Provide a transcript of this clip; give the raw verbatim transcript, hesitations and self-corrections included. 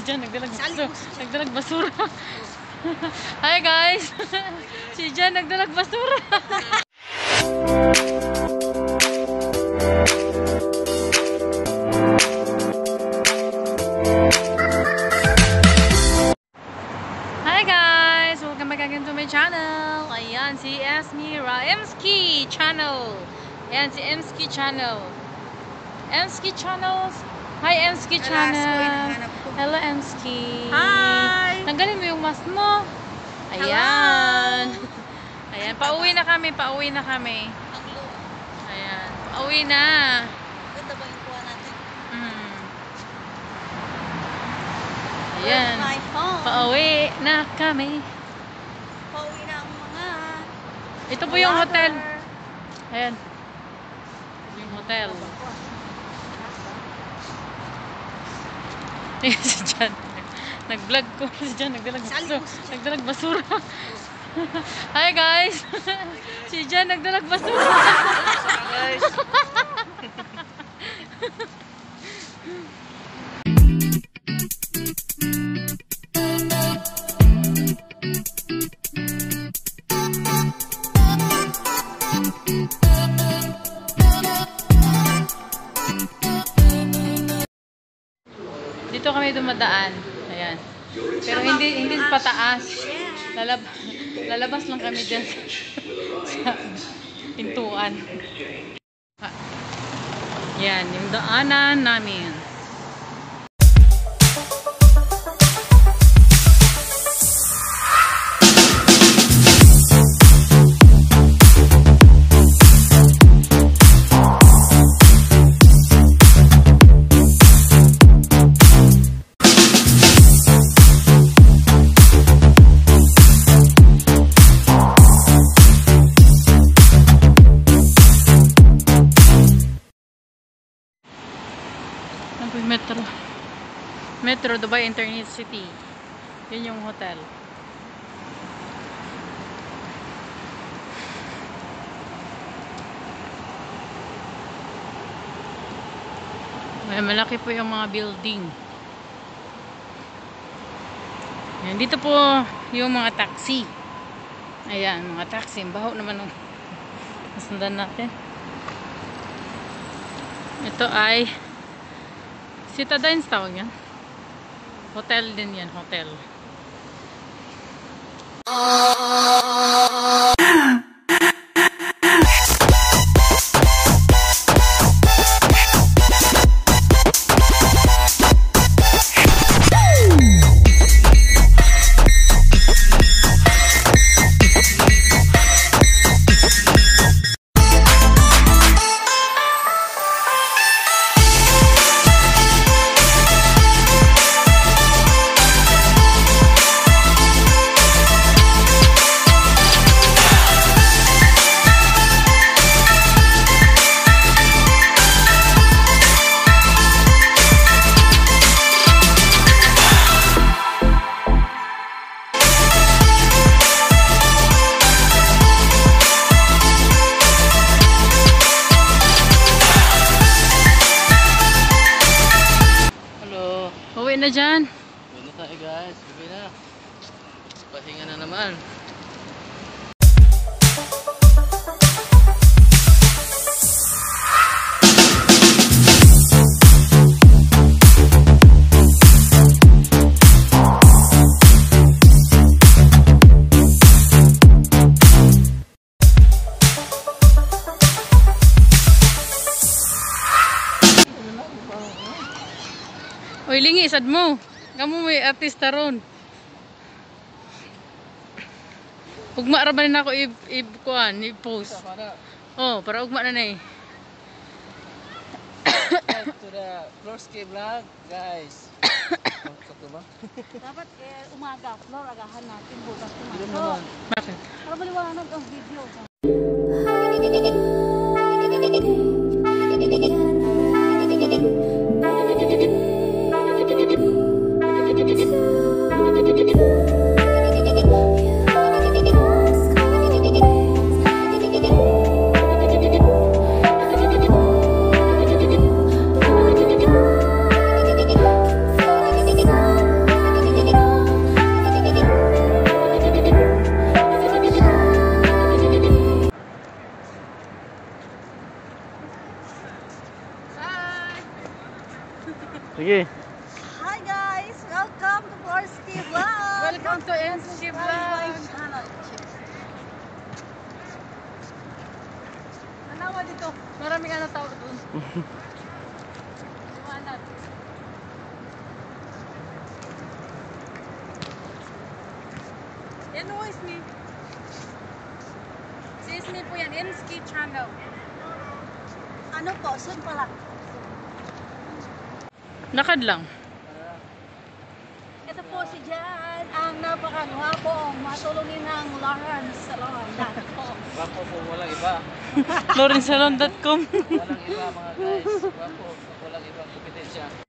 Jan nagdalag basura. Nagdalag basura. Hi guys. Si Jan nagdalag basura. Hi guys, welcome back again to my channel. Ayan si Esmira Emski channel. Ayan si Emski channel. Emski channels. Hi Emski channel. Hello Emski. Hi. Tanggalin mo yung mask mo. Ayan. Ayan, pauwi na kami, pauwi na kami. Ayan, pauwi na. Ganda ba yung kuha natin? Mm. Ayan. My phone. Pauwi na kami. Pauwi na ang mga Ito po yung water. hotel. Ayan. Yung hotel. Ayan si Jan. Nag-vlog ko. Si Jan nagdalag basura. Nagdalag basura. Hi guys. Si Jan nagdalag basura. guys. Dito kami dumadaan. Ayan. Pero hindi hindi pataas. Lalab lalabas lang kami diyan sa, sa pintuan. Ah. Yan, yung daanan namin. Metro. Metro Dubai Internet City. Yun yung hotel. May malaki po yung mga building. Ayan, dito po yung mga taxi. Ayan, mga taxi. Baho naman ng nasundan natin. Ito ay Citadines tawag yan. Hotel din yan, hotel. Uwi na dyan. Uwi na tayo guys. Uwi na. Pahinga na naman. Uy, lingi, sad mo. Kamu may artista ron. Ugma ra ba na ako i-kuan, i-post. Oh, para ugma na na eh. To the Florski vlog, guys. Dapat eh, umaga, floor agahan natin bukas Hindi kumain. naman. Bakit? Para maliwanag ang video. Sun Sige. Hi guys! Welcome to Florsky Vlog! Welcome to M S K Vlog. Channel. Manawa dito. Maraming ano tao doon. Liwanag. Yan o, Ismi. Si Ismi po yan, M S K channel. Ano po? Soon pa lang. Lakad lang. Ito po si Jan, ang napakagwapo, matulungin ng Lawrence Salon. Dati po. Wapo po, walang iba. Lorensalon dot com. Walang iba mga guys. Wapo, walang ibang kompetensya.